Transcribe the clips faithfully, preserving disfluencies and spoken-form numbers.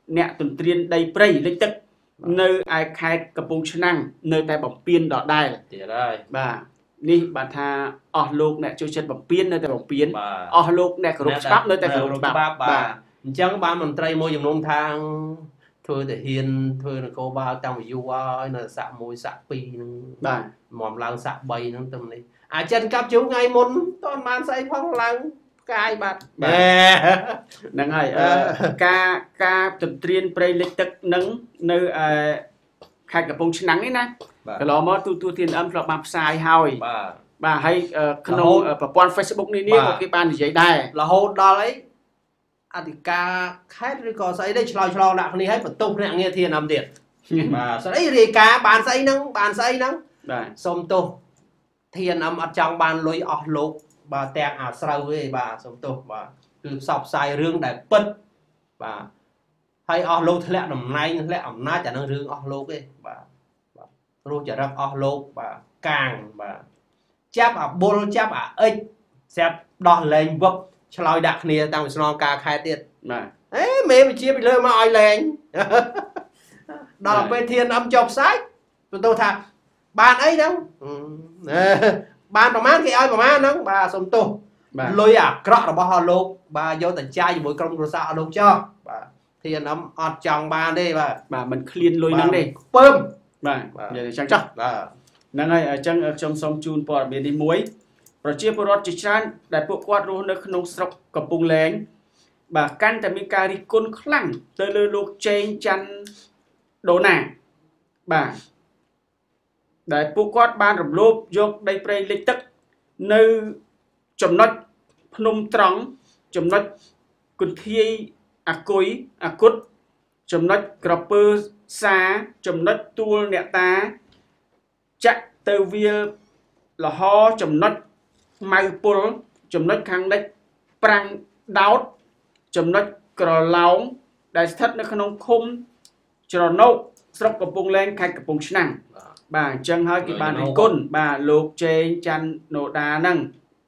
nẹt tuần triên đầy prey lịch tức nơi ai khai cặp bông năng nơi tai bỏng piên đỏ đài bà đi bà tha ở lục nẹt cho chân bỏng piên nơi tai bỏng piên ở lục nẹt cặp bắp nơi tai cặp bắp bà chẳng bán mình trai môi dùng nông thang thôi để hiền thôi là cô ba trong một du là xạ môi xạ pi bà mỏm lăng xạ bay nó tâm này à chân cặp chú ngay muốn toàn man say phong lăng cái bát nâng hay ca ca tuần triên prey lịch tức nâng nơi khai cặp bông nắng ấy nè cái đó mà tu tu thiên âm là bạp sai hỏi bà hay khâu ở quan Facebook này có cái ban gì đây là hốt đó đấy à thì ca khách rồi có say đây chlo chlo lại này hay phải tục nè nghe thiên âm điện và sau đấy thì cá bàn say nắng bàn say nắng xong tu thiên âm ở trong bàn lối ở lục bà tẹt à sâu ấy bà xong tu bà cứ sọc sai rương đại bật bà hay ở lục lẹ nằm nay lẹ ẩm na chả năng rương ở lục ấy bà rồi chả ra ở lục bà càng bà chắp à bol chắp à ếch xếp đo lên vấp lôi đặt nè tao mình nói ca khai tiệt ấy mẹ mình chia bị lơ mà ai lên đó là bên thiên âm chọc sách tụi tôi thật bàn ấy đâu bàn bà mát cái ơi bà mát đó bà xong tu lôi à cọ là bà họ lục bà vô tình trai với mỗi công rồi sao lục cho bà thiên âm ọt chồng bà đi bà bà mình clean lôi nắng đi bơm bà vậy chẳng chắc nắng này ở trong ở trong sông chun bò bên đi muối rồi chia bớt chỉ chán đại bộ quạt luôn nó không sọc cầm bung lén bà căn tại mình cà ri côn khăng tới lơ lục trên chăn đồ nè bà đại bộ quạt ban rầm lốp dọc đây prey lịch tức nơi chấm nốt phnom trắng chấm nốt cồn thi à cối à cút chấm nốt cropper xa chấm nốt tua nẹt ta chắc từ vía là ho chấm nốt mai pol chấm nốt khang đấy prang đáo chấm nốt cỏ lóng đại thất nó không khum tròn nâu sọc cặp bông lên khai cặp bông năng bà chân hơi cái bàn hình côn bà lục trên chăn nổ đá nâng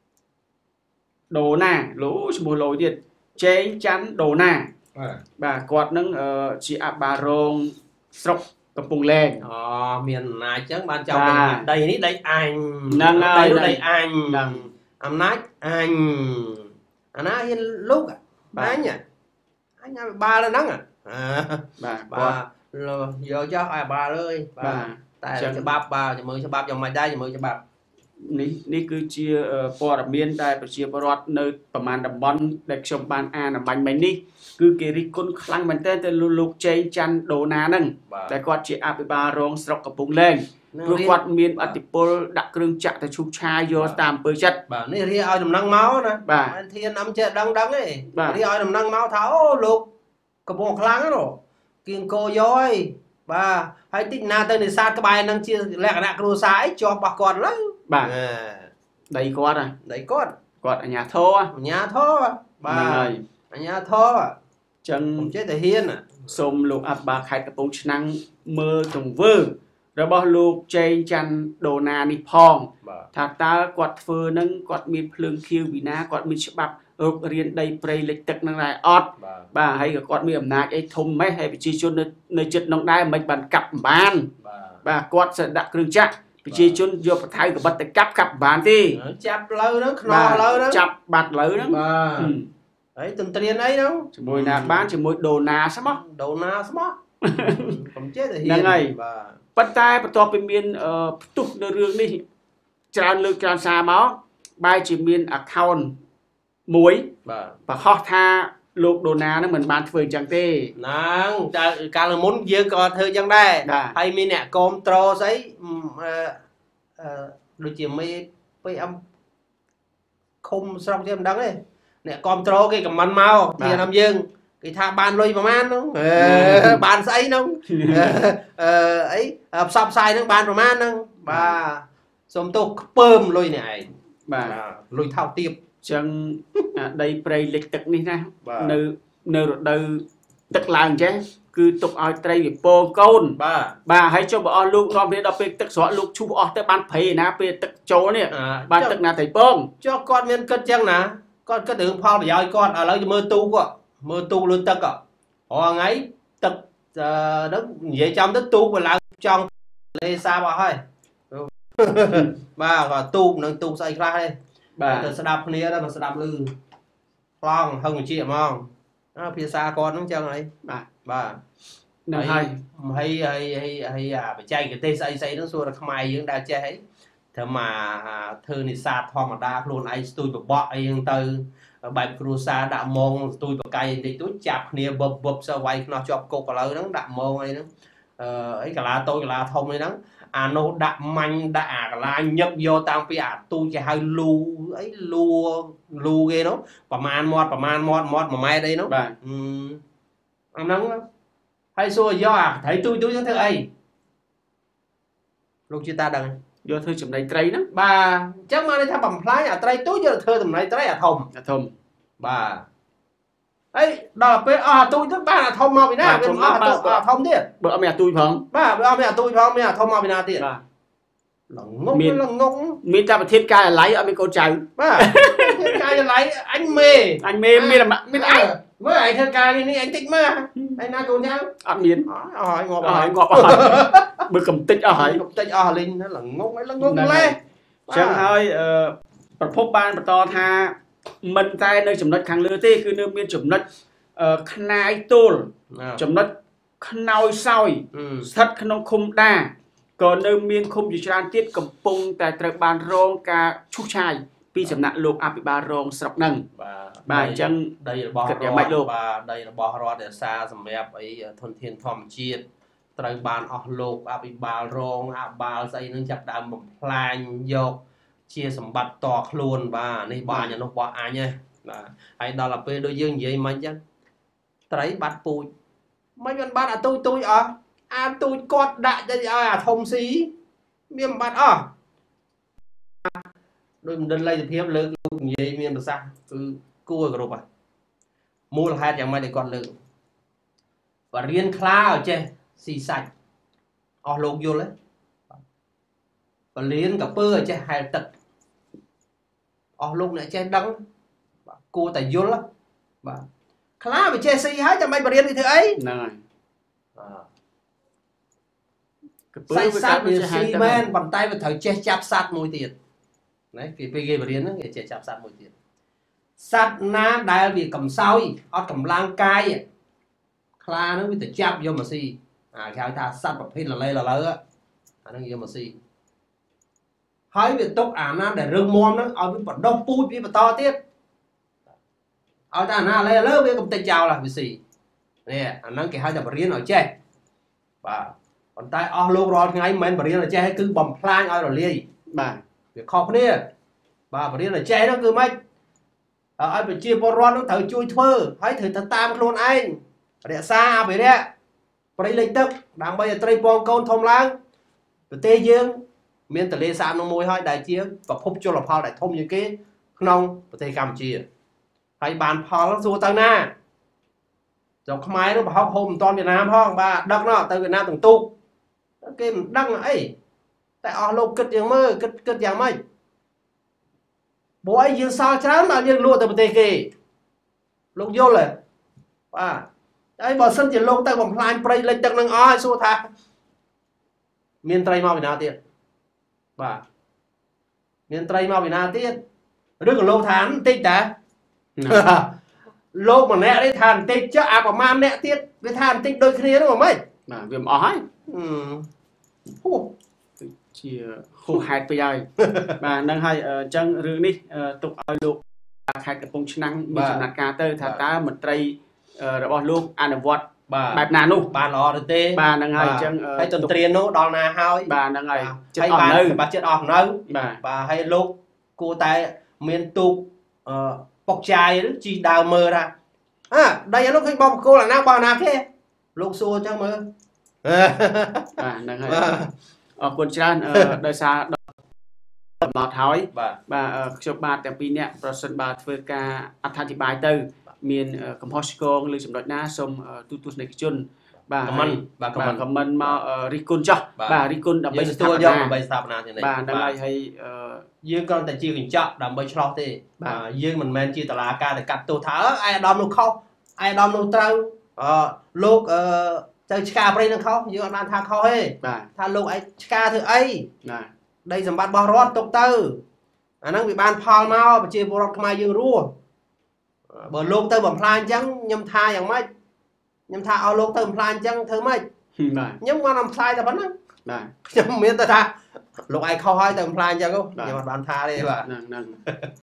đồ nà lũ mùa lối điện trên chăn đồ nà bà quạt nâng chị áp bà rong sọc cặp bông lên miền này chắc ban trong đây ní đây anh nâng đây đây anh anh nói anh anh nói lúc à bà anh à anh nói ba là nắng à bà bà giờ cho ai bà ơi bà tại cho bạp bà cho mời cho bạp trong mày đây cho mời cho bạp ní ní cứ chia bò đặc miên đây và chia bò nơiประมาณ đầm bón để trong ban a là bánh bánh ní cứ cái ri côn khăng mình tên tên lục chơi chăn đồ ná nâng để quạt chị áp bà rong sọc cặp bung lên rồi quạt miên ở tiệp bol đặt kêu chặt để chụp chai vô tam bơi chất bà ní ri ai đầm năng máu nè bà thiên năm chết đắng đắng ấy ri ai đầm năng máu tháo lục cặp bung khăng rồi kiêng cô dối bà hay tích na tên để sát cái bài năng chia lẹ nè kêu sái cho bà con lắm bà đây quạt à đấy quạt quạt ở nhà thô à nhà thô bà ở nhà thô chân chết thể hiên à xôm lục áp bà khai cặp bông năng mơ trồng vơ rồi bao lục chơi chăn đồ nà đi phong thà ta quạt phơ nâng quạt miên phượng khiêu bị ná quạt miên chụp bắp ốc riêng đây prey lịch tật năng này ọt bà hay quạt miên nát ấy thùng mấy hay bị chi chôn nơi chất nông đai mấy bàn cặp bàn bà quạt sẽ đặt kêu chắc bị chi chôn vô thay của bắt cặp cặp bàn đi chắp lâu đó nò lâu đó chắp bạt lâu đó đấy từng tiền ấy đâu chỉ mùi nà bán chỉ mùi đồ nà sắm á đồ nà sắm á không chết thì hiền này bắt tay bắt to bên miền tục nơi rương đi tràn lược tràn xa máu bài chỉ miền account muối và họ tha lục đồ nà nó mình bán phơi chẳng tê nang cả là muốn dương còn thời gian đây hay mi nè control giấy đôi chỉ mấy mấy âm không xong cho em đắng đấy nè control cái cầm mắn mau thì làm dương cái tha bàn lôi vào man nó bàn say nó ấy sập sai nó bàn vào man nó bà xong tôi bơm lôi này bà lôi thao tiệp chân đây prey lịch tật đi nè nơi nơi đâu tức làng chứ cứ tục ở đây bị po côn bà bà hãy cho bọn lúc nó biết đọc về tức xóa lúc chú ở tới ban phê nè về tức chỗ nè ban tức là thầy bông cho con miên cất chăng nè con cất đường phong để dõi con ở lấy mơ tu quá mơ tu luôn tất cả họ ngay ទឹកហ្នឹងនិយាយចំទៅទូកវាឡើងចង់លេសាបអស់ហើយបាទគាត់ទូកនឹងទូកស្អីខ្លះទេបាទទៅស្ដាប់គ្នាដល់មកស្ដាប់ឮខ្លងហឹងជាហ្មងភាសាគាត់ហ្នឹងចឹងហើយបាទបាទនឹងហើយហើយហើយហើយអាបច្ចេកទេសស្អីស្អីហ្នឹងសួរតែខ្មែរយើងដែលចេះអីធ្វើមកធ្វើនេសាទធម្មតាខ្លួនឯងស្ទួយបបក់អីហ្នឹងទៅបែបគ្រួសារដាក់ម៉ងស្ទួយបកាយបន្តិចតួចចាប់គ្នាវឹបវឹបសើវាយខ្នោះជាប់គុកឥឡូវហ្នឹងដាក់ម៉ងអីហ្នឹងអឺអីកាឡាតូចកាឡាធំអីហ្នឹងអានោះដាក់មាញ់ដាក់អាកាឡាញឹកយកតាំងពីអាទូចគេហៅលូអីលូលូគេនោះប្រមាណមាត់ប្រមាណមាត់មាត់មួយម៉ែត្រអីនោះបាទអាហ្នឹងហើយសួរយកអាត្រីទូចទូចហ្នឹងធ្វើអីលោកជាតាដឹងយកធ្វើចំណីត្រីហ្នឹងបាទអញ្ចឹងមកន័យថាបំផ្លាញអាត្រីទូចយកធ្វើចំណីត្រីអាធំអាធំបាទហើយដល់ពេលអស់អាទូចទៅបានអាធំមកពីណាវាអស់អាទូចអាធំទៀតបើអត់មានអាទូចផងបាទបើអត់មានអាទូចផងមានអាធំមកពីណាទៀតបាទលងងលងងមានតែប្រធានកាយអាឡ័យអត់មានកូនចៅបាទប្រធានកាយអាឡ័យអញមេអញមេមានមានអញមើលឯងធ្វើការនេះនេះអញតិចមើលឯណាកូនចៅអត់មានអស់ហើយងាប់ហើយងាប់ហើយបើកំតិចអស់ហើយកំតិចអស់លេងលងងហើយលងងលេអញ្ចឹងហើយប្រភពបានបន្តថាមិនតែនៅចំណុចខាងលើទេគឺនៅមានចំណុចខ្នាយទល់ចំណុចខ្នើយសោយស្ថិតក្នុងឃុំដាក៏នៅមានឃុំជាច្រើនទៀតកំពុងតែត្រូវបានរងការឈូសឆាយពីសំណាក់លោកអភិបាលរងស្រុកហ្នឹងបាទអញ្ចឹងដីរបស់រដ្ឋបាទដីរបស់រដ្ឋអាសាសម្រាប់អីធនធានធម្មជាតិត្រូវបានអស់លោកអភិបាលរងអភិបាលស្អីហ្នឹងចាប់ដើមបំផ្លាញយកជាសម្បត្តិតខ្លួនបាទនេះបាញ់នោះបោះអញហ្នឹងបាទហើយដល់ទៅពេលដូចយើងនិយាយមិនអញ្ចឹងត្រីបាត់ពូជមិនបានបាត់អាទូចទូចអស់អាទូចគាត់ដាក់ទៅឲ្យអាធំស៊ីមានបាត់អស់ដោយមណ្ឌលលទ្ធភាពលើកលោកនិយាយមានប្រសាសន៍គឺគួរគោរពហ่ะមូលហេតុយ៉ាងម៉េចដែលគាត់លើកបរៀនខ្លាឲ្យចេះស៊ីសាច់អស់លោកយល់ទេបរៀនកពើឲ្យចេះហែលទឹកអស់លោកអ្នកចេះដឹងបាទគួរតែយល់បាទខ្លាវាចេះស៊ីហើយចាំមិនបរៀនវាធ្វើអីហ្នឹងហើយកពើវាកាត់វាស៊ីមែនប៉ុន្តែវាត្រូវចេះចាប់សត្វមួយទៀតណាគេពេលគេបរៀនហ្នឹងគេចេះចាប់សត្វមួយទៀតសត្វណាដែលវាកំសោយអត់កម្លាំងកាយខ្លាហ្នឹងវាទៅចាប់យកមកស៊ីអាគេហៅថាសត្វប្រភេទលលេលលើអាហ្នឹងយកមកស៊ីហើយវាຕົកអាណាដែលរឹងមាំហ្នឹងឲ្យវាបដោះពូជវាបន្តទៀតឲ្យតែអាណាលេលើវាកំតិចចោលlahវាស៊ីនេះអាហ្នឹងគេហៅថាបរៀនឲ្យចេះបាទប៉ុន្តែអស់លោករាល់ថ្ងៃមិនមែនបរៀនឲ្យចេះគឺបំផ្លាញឲ្យរលាយបាទវាខុសគ្នាបាទបរៀនឲ្យចេះហ្នឹងគឺម៉េចឲ្យប្រជាពលរដ្ឋហ្នឹងត្រូវជួយធ្វើហើយត្រូវទៅតាមខ្លួនឯងរក្សាអភិរក្សព្រៃលិចទឹកដើម្បីឲ្យត្រីពងកូនធំឡើងប្រទេសយើងមានទន្លេសាបនោះមួយហើយដែលជាប្រភពជលផលដែលធំជាងគេក្នុងប្រទេសកម្ពុជាហើយបានផលសួរទៅណាចុះខ្មែរនោះប្រហុកហូបមិនតាន់វៀតណាមផងបាទដឹកនោះទៅវៀតណាមទាំងទូកគេមិនដឹងអីតែអស់លោកគិតយ៉ាងមើលគិតគិតយ៉ាងម៉េចព្រោះអីយើងសល់ច្រើនមកយើងលក់ទៅប្រទេសគេលោកយល់ទេបាទហើយបើសិនជាលោកទៅបំផ្លាញព្រៃលិចទឹកនឹងអស់ហើយសួរថាមានត្រីមកពីណាទៀតបាទមានត្រីមកពីណាទៀតឬក៏លោកថាបន្តិចតាលោកម្នាក់នេះថាបន្តិចចុះអាប្រមាណអ្នកទៀតវាថាបន្តិចដូចគ្នានោះហ្មងបាទវាមិនអស់ហើយហូជាហូហេតុពេកហើយបាទហ្នឹងហើយអញ្ចឹងរឿងនេះទុកឲ្យលោកខេត្តកំពង់ឆ្នាំងមានចំណាត់ការទៅថាតើមន្ត្រីរបស់លោកអនុវត្តបែបណានោះបានល្អឬទេបាទហ្នឹងហើយអញ្ចឹងហើយទន្ទ្រាននោះដល់ណាហើយបាទហ្នឹងហើយចិត្តអស់នៅបាទចិត្តអស់នៅបាទបាទហើយលោកគួរតែមានទូកអឺពុកចាយឬជីដើមមើលថាអើដីអានោះឃើញបងបកគោលអាណាបងណាគេលោកសួរអញ្ចឹងមើលបាទហ្នឹងហើយអរគុណច្រើនដោយសារដល់មកហើយបាទខ្ញុំបាទទាំងពីរនាក់ប្រសិនបើធ្វើការអត្ថាធិប្បាយទៅមានកំហុសឆ្គងឬចំណុចណាសូមទូទស្សនិកជនបាទខមមិនបាទខមមិនមករិះគន់ចោះបាទរិះគន់ដើម្បីទទួលយកដើម្បីស្ថាបនាទីនេះបាទហ្នឹងហើយហើយយើងគ្រាន់តែជាកញ្ចក់ដើម្បីឆ្លោះទេបាទយើងមិនមែនជាតឡាការទៅកាត់ទោសថាឯអាដាមនោះខុសឯអាដាមនោះត្រូវលោកទៅឆ្កាប្រៃនឹងខុសយើងអត់បានថាខុសទេថាលោកឯងឆ្កាធ្វើអីដីសម្បត្តិរបស់រដ្ឋទុកទៅអាហ្នឹងវាបានផលមកប្រជាពលរដ្ឋខ្មែរយើងរស់បើលោកទៅបំផ្លាញអញ្ចឹងខ្ញុំថាយ៉ាងម៉េចខ្ញុំថាឲ្យលោកទៅបំផ្លាញអញ្ចឹងធ្វើម៉េចខ្ញុំបានអំផ្លាយតែប៉ុណ្ណឹងខ្ញុំមានតែថាលោកឯងខុសហើយទៅបំផ្លាញអញ្ចឹងខ្ញុំអត់បានថាទេបាទហ្នឹងហ្នឹង